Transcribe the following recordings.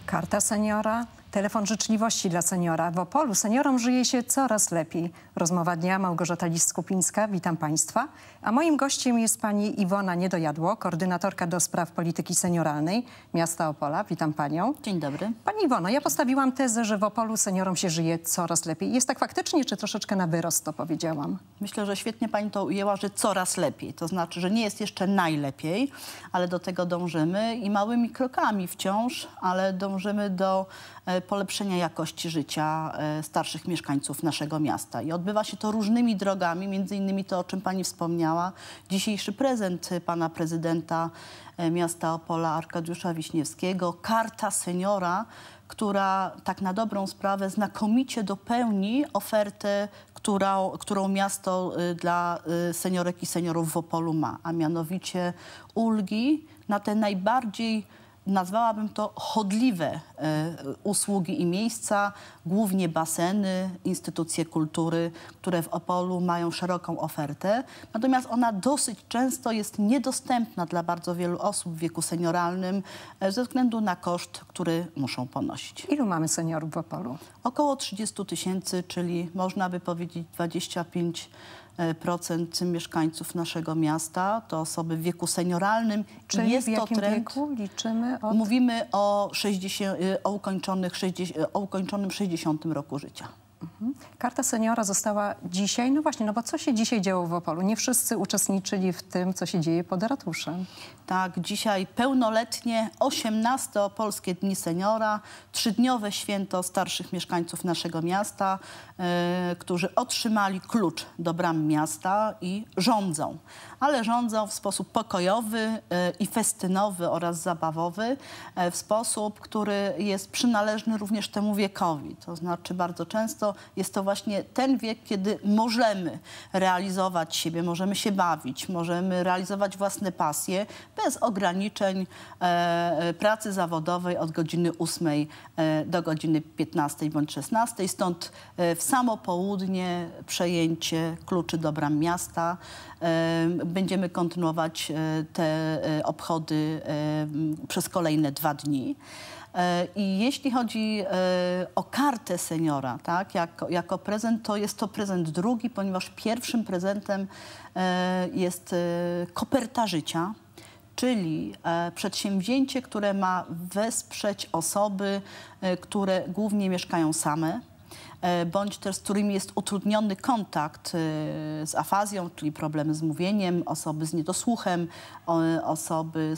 Karta seniora, telefon życzliwości dla seniora. W Opolu seniorom żyje się coraz lepiej. Rozmowa dnia, Małgorzata Liss-Skupińska, witam Państwa. A moim gościem jest pani Iwona Niedojadło, koordynatorka do spraw polityki senioralnej miasta Opola. Witam Panią. Dzień dobry. Pani Iwono, ja postawiłam tezę, że w Opolu seniorom się żyje coraz lepiej. Jest tak faktycznie, czy troszeczkę na wyrost to powiedziałam? Myślę, że świetnie Pani to ujęła, że coraz lepiej. To znaczy, że nie jest jeszcze najlepiej, ale do tego dążymy i małymi krokami wciąż, ale dążymy do polepszenia jakości życia starszych mieszkańców naszego miasta. I odbywa się to różnymi drogami, między innymi to, o czym Pani wspomniała. Dzisiejszy prezent pana prezydenta miasta Opola, Arkadiusza Wiśniewskiego, Karta Seniora, która tak na dobrą sprawę znakomicie dopełni ofertę, którą miasto dla seniorek i seniorów w Opolu ma, a mianowicie ulgi na te najbardziej, nazwałabym to, chodliwe usługi i miejsca, głównie baseny, instytucje kultury, które w Opolu mają szeroką ofertę. Natomiast ona dosyć często jest niedostępna dla bardzo wielu osób w wieku senioralnym ze względu na koszt, który muszą ponosić. Ilu mamy seniorów w Opolu? Około 30 000, czyli można by powiedzieć 25% mieszkańców naszego miasta to osoby w wieku senioralnym. Czyli jest w jakim to trend, wieku liczymy? Mówimy o ukończonym 60 roku życia. Karta seniora została dzisiaj, no właśnie, no bo co się dzisiaj działo w Opolu? Nie wszyscy uczestniczyli w tym, co się dzieje pod ratuszem. Tak, dzisiaj pełnoletnie 18 Opolskie Dni Seniora, 3-dniowe święto starszych mieszkańców naszego miasta, którzy otrzymali klucz do bram miasta i rządzą. Ale rządzą w sposób pokojowy i festynowy oraz zabawowy, w sposób, który jest przynależny również temu wiekowi. To znaczy bardzo często jest to właśnie ten wiek, kiedy możemy realizować siebie, możemy się bawić, możemy realizować własne pasje bez ograniczeń pracy zawodowej od godziny 8 do godziny 15 bądź 16. Stąd w samo południe przejęcie kluczy do bram miasta. Będziemy kontynuować te obchody przez kolejne 2 dni. I jeśli chodzi o kartę seniora, tak, jako prezent, to jest to prezent drugi, ponieważ pierwszym prezentem jest koperta życia, czyli przedsięwzięcie, które ma wesprzeć osoby, które głównie mieszkają same, bądź też z którymi jest utrudniony kontakt z afazją, czyli problemy z mówieniem, osoby z niedosłuchem, osoby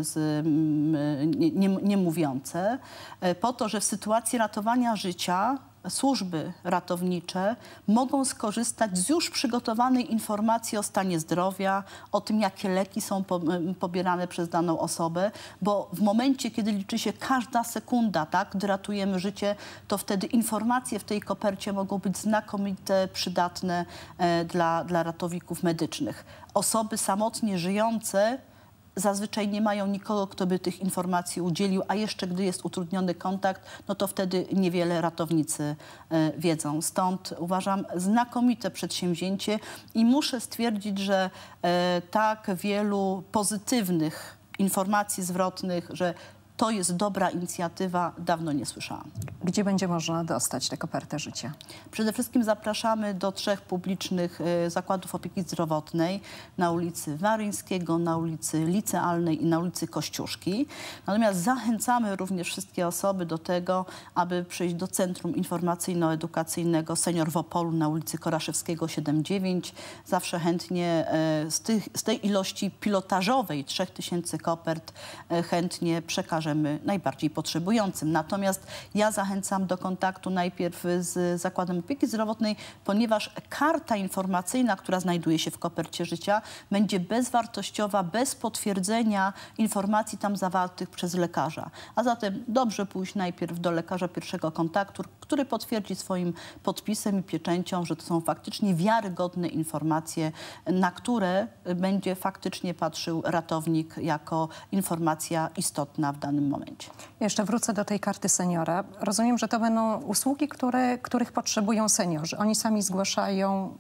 niemówiące, po to, że w sytuacji ratowania życia służby ratownicze mogą skorzystać z już przygotowanej informacji o stanie zdrowia, o tym, jakie leki są pobierane przez daną osobę, bo w momencie, kiedy liczy się każda sekunda, tak, gdy ratujemy życie, to wtedy informacje w tej kopercie mogą być znakomite, przydatne dla ratowników medycznych. Osoby samotnie żyjące zazwyczaj nie mają nikogo, kto by tych informacji udzielił, a jeszcze gdy jest utrudniony kontakt, no to wtedy niewiele ratownicy wiedzą. Stąd uważam znakomite przedsięwzięcie i muszę stwierdzić, że tak wielu pozytywnych informacji zwrotnych, że to jest dobra inicjatywa, dawno nie słyszałam. Gdzie będzie można dostać tę kopertę życia? Przede wszystkim zapraszamy do 3 publicznych zakładów opieki zdrowotnej na ulicy Waryńskiego, na ulicy Licealnej i na ulicy Kościuszki. Natomiast zachęcamy również wszystkie osoby do tego, aby przyjść do Centrum Informacyjno-Edukacyjnego Senior w Opolu na ulicy Koraszewskiego 7-9. Zawsze chętnie z tej ilości pilotażowej 3000 kopert chętnie przekażemy najbardziej potrzebującym. Natomiast ja zachęcam do kontaktu najpierw z Zakładem Opieki Zdrowotnej, ponieważ karta informacyjna, która znajduje się w kopercie życia, będzie bezwartościowa, bez potwierdzenia informacji tam zawartych przez lekarza. A zatem dobrze pójść najpierw do lekarza pierwszego kontaktu, który potwierdzi swoim podpisem i pieczęcią, że to są faktycznie wiarygodne informacje, na które będzie faktycznie patrzył ratownik jako informacja istotna w danym momencie. Jeszcze wrócę do tej karty seniora. Rozumiem, że to będą usługi, których potrzebują seniorzy. Oni sami zgłaszają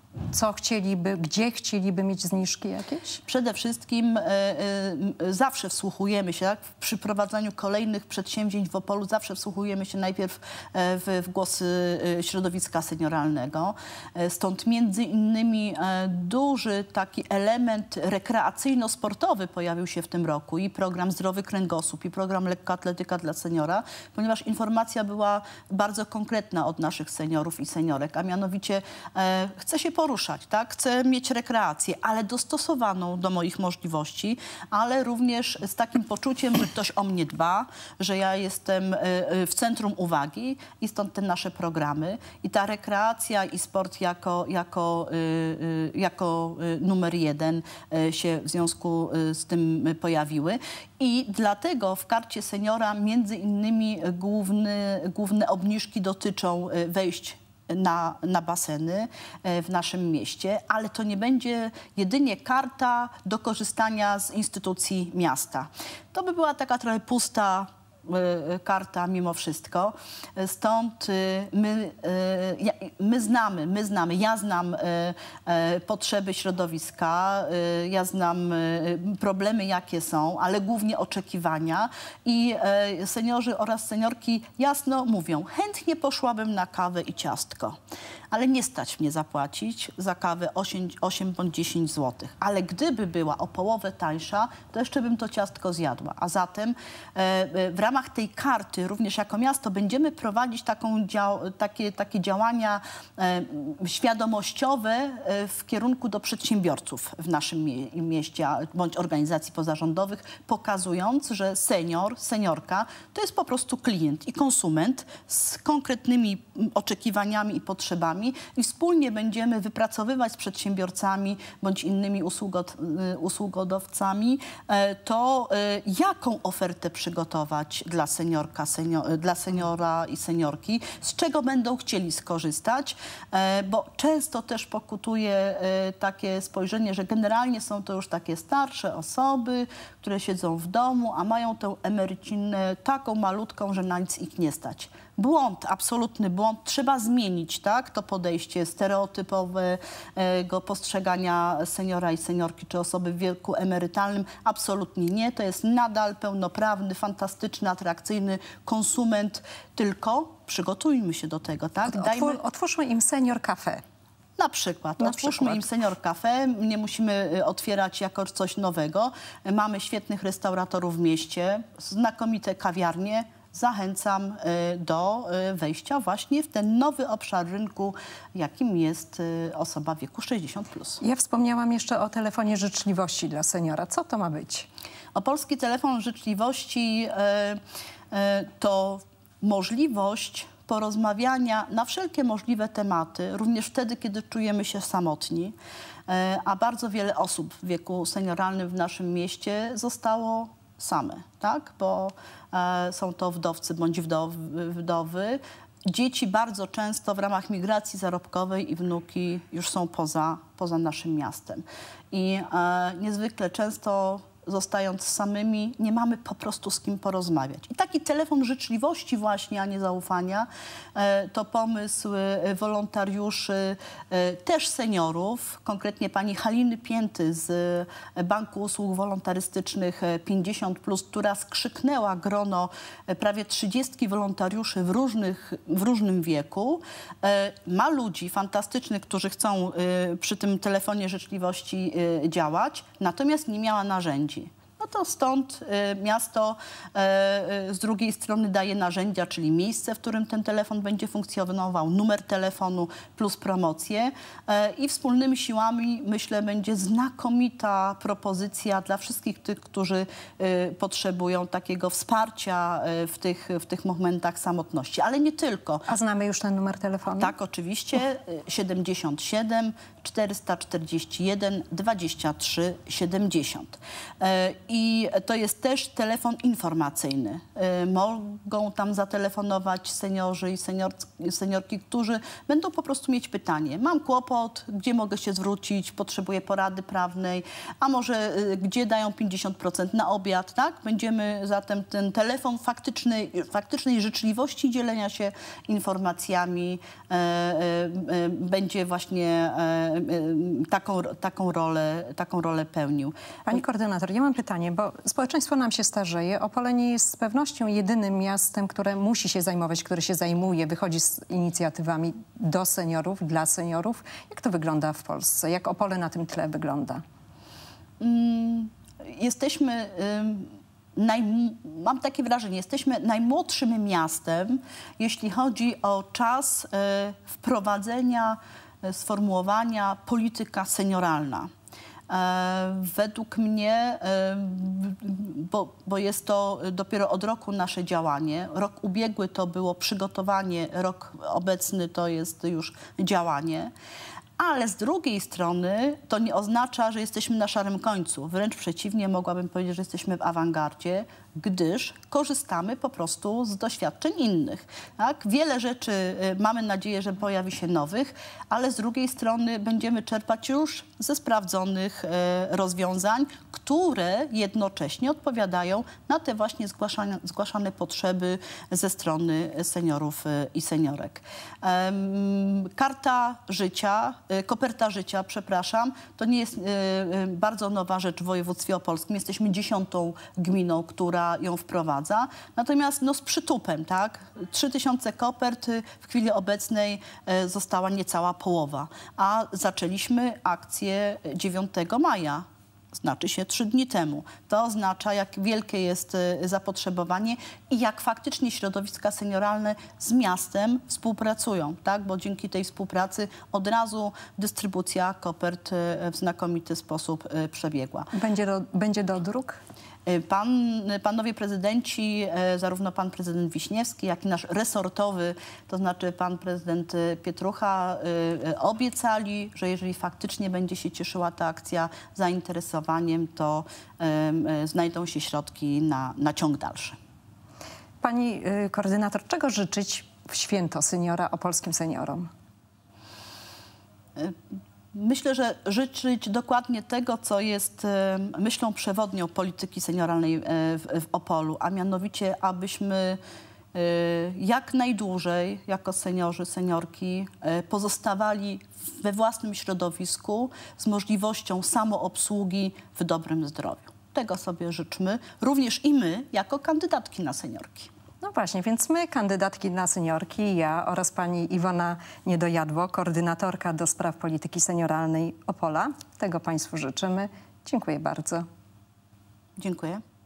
Co chcieliby, gdzie chcieliby mieć zniżki jakieś? Przede wszystkim zawsze wsłuchujemy się, tak? Przy prowadzeniu kolejnych przedsięwzięć w Opolu zawsze wsłuchujemy się najpierw w głosy środowiska senioralnego. Stąd między innymi duży taki element rekreacyjno-sportowy pojawił się w tym roku i program Zdrowy Kręgosłup i program Lekkoatletyka dla seniora, ponieważ informacja była bardzo konkretna od naszych seniorów i seniorek, a mianowicie chce się poruszać, tak? Chcę mieć rekreację, ale dostosowaną do moich możliwości, ale również z takim poczuciem, że ktoś o mnie dba, że ja jestem w centrum uwagi i stąd te nasze programy. I ta rekreacja i sport jako numer 1 się w związku z tym pojawiły. I dlatego w karcie seniora między innymi główne obniżki dotyczą wejść na baseny w naszym mieście, ale to nie będzie jedynie karta do korzystania z instytucji miasta. To by była taka trochę pusta karta mimo wszystko. Stąd ja znam potrzeby środowiska, ja znam problemy, jakie są, ale głównie oczekiwania i seniorzy oraz seniorki jasno mówią, chętnie poszłabym na kawę i ciastko, ale nie stać mnie zapłacić za kawę 8 bądź 10 zł. Ale gdyby była o połowę tańsza, to jeszcze bym to ciastko zjadła. A zatem w ramach tej karty, również jako miasto, będziemy prowadzić takie działania świadomościowe w kierunku do przedsiębiorców w naszym mieście bądź organizacji pozarządowych, pokazując, że senior, seniorka to jest po prostu klient i konsument z konkretnymi oczekiwaniami i potrzebami i wspólnie będziemy wypracowywać z przedsiębiorcami bądź innymi usługodawcami to, jaką ofertę przygotować dla seniora i seniorki, z czego będą chcieli skorzystać, bo często też pokutuje takie spojrzenie, że generalnie są to już takie starsze osoby, które siedzą w domu, a mają tę emerycinę taką malutką, że na nic ich nie stać. Błąd, absolutny błąd. Trzeba zmienić, tak, to podejście stereotypowego postrzegania seniora i seniorki czy osoby w wieku emerytalnym. Absolutnie nie. To jest nadal pełnoprawny, fantastyczny, atrakcyjny konsument. Tylko przygotujmy się do tego, tak? Otwórzmy im senior cafe. Na przykład. Otwórzmy im senior cafe. Nie musimy otwierać jako coś nowego. Mamy świetnych restauratorów w mieście, znakomite kawiarnie. Zachęcam do wejścia właśnie w ten nowy obszar rynku, jakim jest osoba w wieku 60+. Ja wspomniałam jeszcze o telefonie życzliwości dla seniora. Co to ma być? Opolski telefon życzliwości to możliwość porozmawiania na wszelkie możliwe tematy, również wtedy, kiedy czujemy się samotni, a bardzo wiele osób w wieku senioralnym w naszym mieście zostało same, tak? Bo są to wdowcy bądź wdowy. Dzieci bardzo często w ramach migracji zarobkowej i wnuki już są poza naszym miastem. I niezwykle często zostając samymi, nie mamy po prostu z kim porozmawiać. I taki telefon życzliwości właśnie, a nie zaufania, to pomysł wolontariuszy, też seniorów, konkretnie pani Haliny Pięty z Banku Usług Wolontarystycznych 50+, która skrzyknęła grono prawie 30 wolontariuszy w różnym wieku. Ma ludzi fantastycznych, którzy chcą przy tym telefonie życzliwości działać, natomiast nie miała narzędzi. No to stąd miasto z drugiej strony daje narzędzia, czyli miejsce, w którym ten telefon będzie funkcjonował, numer telefonu plus promocje i wspólnymi siłami, myślę, będzie znakomita propozycja dla wszystkich tych, którzy potrzebują takiego wsparcia w tych momentach samotności, ale nie tylko. A znamy już ten numer telefonu? Tak, oczywiście. 77 441 23 70. I I to jest też telefon informacyjny. Mogą tam zatelefonować seniorzy i seniorki, którzy będą po prostu mieć pytanie. Mam kłopot, gdzie mogę się zwrócić, potrzebuję porady prawnej, a może gdzie dają 50% na obiad, tak? Będziemy zatem ten telefon faktycznej życzliwości dzielenia się informacjami będzie właśnie taką rolę pełnił. Pani koordynator, ja mam pytanie, bo społeczeństwo nam się starzeje. Opole nie jest z pewnością jedynym miastem, które musi się zajmować, które się zajmuje, wychodzi z inicjatywami do seniorów, dla seniorów. Jak to wygląda w Polsce? Jak Opole na tym tle wygląda? Jesteśmy... Mam takie wrażenie, jesteśmy najmłodszym miastem, jeśli chodzi o czas wprowadzenia, sformułowania polityka senioralna. Według mnie, bo jest to dopiero od roku nasze działanie, rok ubiegły to było przygotowanie, rok obecny to jest już działanie. Ale z drugiej strony to nie oznacza, że jesteśmy na szarym końcu. Wręcz przeciwnie, mogłabym powiedzieć, że jesteśmy w awangardzie, gdyż korzystamy po prostu z doświadczeń innych. Tak? Wiele rzeczy mamy nadzieję, że pojawi się nowych, ale z drugiej strony będziemy czerpać już ze sprawdzonych rozwiązań, które jednocześnie odpowiadają na te właśnie zgłaszane potrzeby ze strony seniorów i seniorek. Koperta życia, przepraszam, to nie jest bardzo nowa rzecz w województwie opolskim. Jesteśmy 10. gminą, która ją wprowadza. Natomiast z przytupem, tak? 3000 kopert w chwili obecnej została niecała połowa. A zaczęliśmy akcję 9 maja. Znaczy się 3 dni temu. To oznacza, jak wielkie jest zapotrzebowanie i jak faktycznie środowiska senioralne z miastem współpracują, tak? Bo dzięki tej współpracy od razu dystrybucja kopert w znakomity sposób przebiegła. Będzie dodruk? Panowie prezydenci, zarówno pan prezydent Wiśniewski, jak i nasz resortowy, to znaczy pan prezydent Pietrucha, obiecali, że jeżeli faktycznie będzie się cieszyła ta akcja zainteresowaniem, to znajdą się środki na ciąg dalszy. Pani koordynator, czego życzyć w święto seniora opolskim seniorom? Myślę, że życzyć dokładnie tego, co jest myślą przewodnią polityki senioralnej w Opolu, a mianowicie, abyśmy jak najdłużej jako seniorzy, seniorki pozostawali we własnym środowisku z możliwością samoobsługi w dobrym zdrowiu. Tego sobie życzmy, również i my jako kandydatki na seniorki. No właśnie, więc my, kandydatki na seniorki, ja oraz pani Iwona Niedojadło, koordynatorka do spraw polityki senioralnej Opola. Tego państwu życzymy. Dziękuję bardzo. Dziękuję.